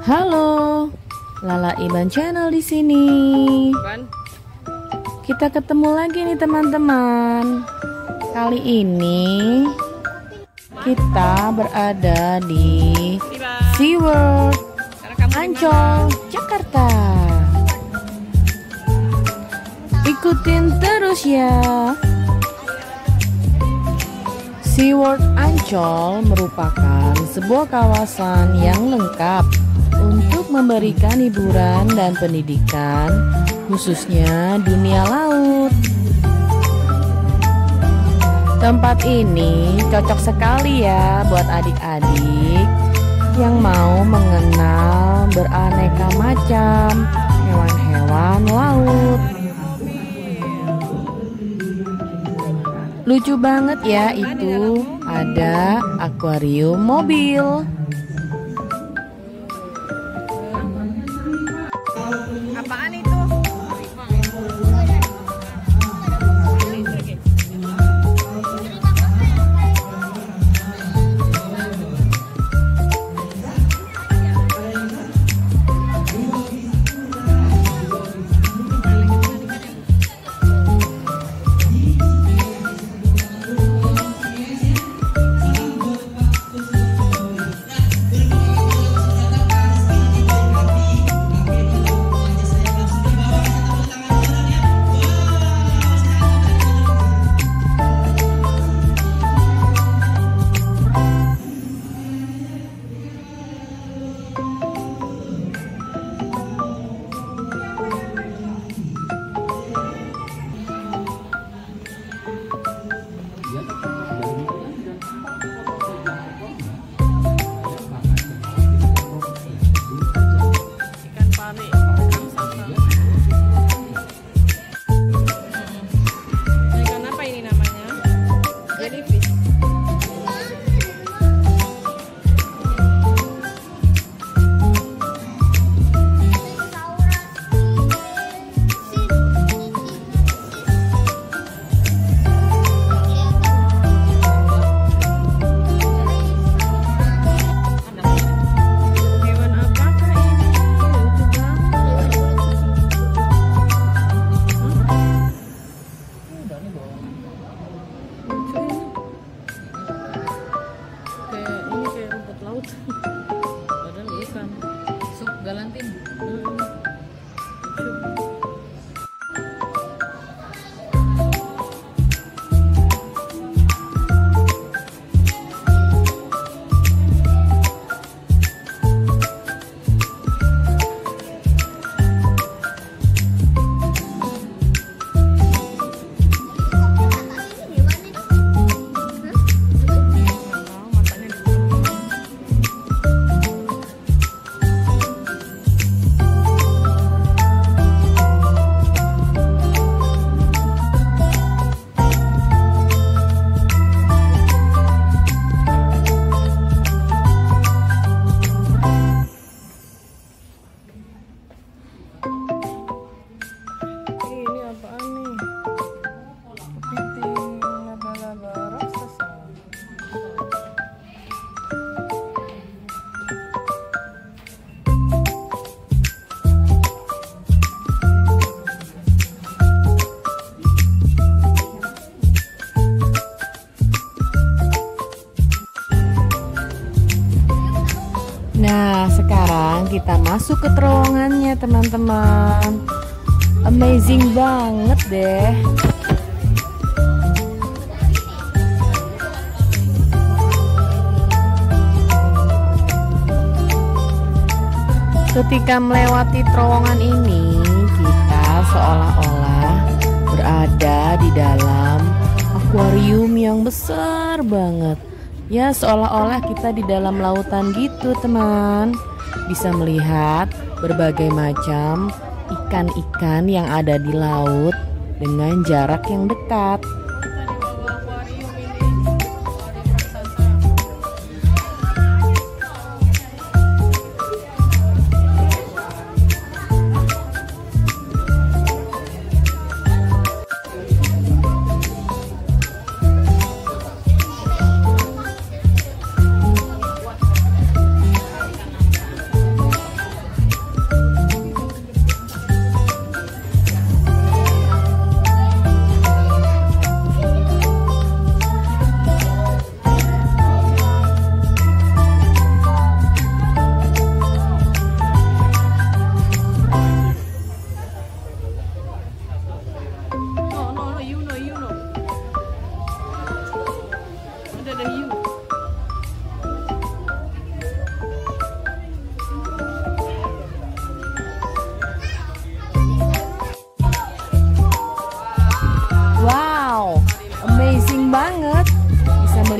Halo, Lala Iban Channel di sini. Kita ketemu lagi nih teman-teman. Kali ini kita berada di SeaWorld Ancol, Jakarta. Ikutin terus ya. SeaWorld Ancol merupakan sebuah kawasan yang lengkap untuk memberikan hiburan dan pendidikan, khususnya dunia laut. Tempat ini cocok sekali ya buat adik-adik yang mau mengenal beraneka macam hewan-hewan laut. Lucu banget ya, itu ada akuarium mobil. Apaan itu? Galantin. Nah, sekarang kita masuk ke terowongannya teman-teman. Amazing banget deh. Ketika melewati terowongan ini, kita seolah-olah berada di dalam akuarium yang besar banget. Ya, seolah-olah kita di dalam lautan gitu teman. Bisa melihat berbagai macam ikan-ikan yang ada di laut dengan jarak yang dekat.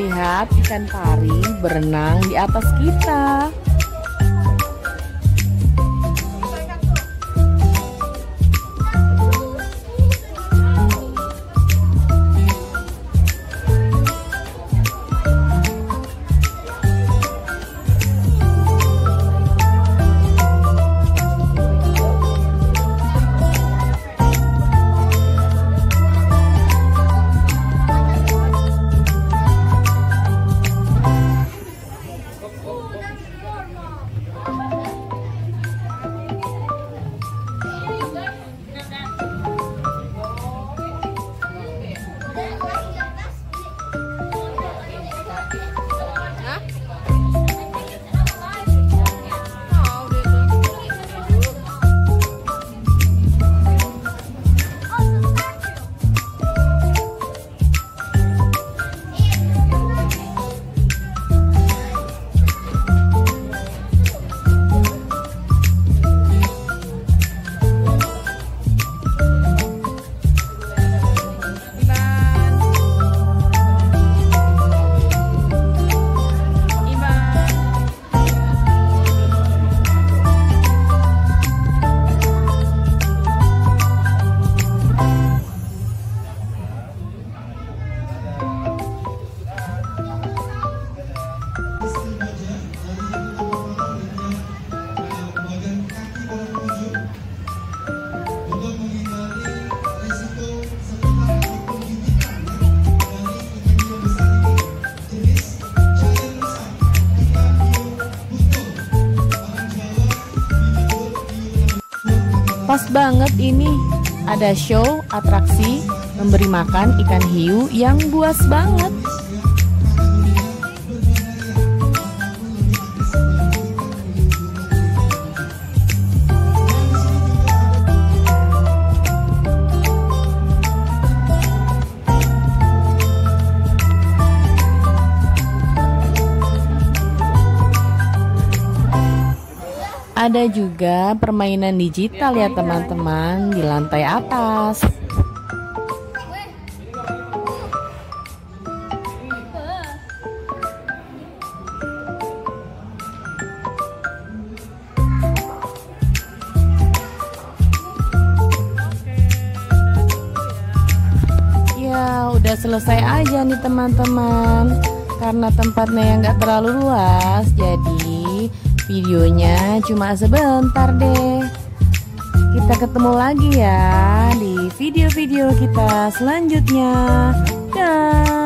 melihat ikan pari berenang di atas kita. Pas banget ini, ada show atraksi memberi makan ikan hiu yang buas banget. Ada juga permainan digital ya teman-teman di lantai atas. Ya udah selesai aja nih teman-teman. Karena tempatnya yang gak terlalu luas, jadi videonya cuma sebentar deh. Kita ketemu lagi ya di video-video kita selanjutnya. Dah.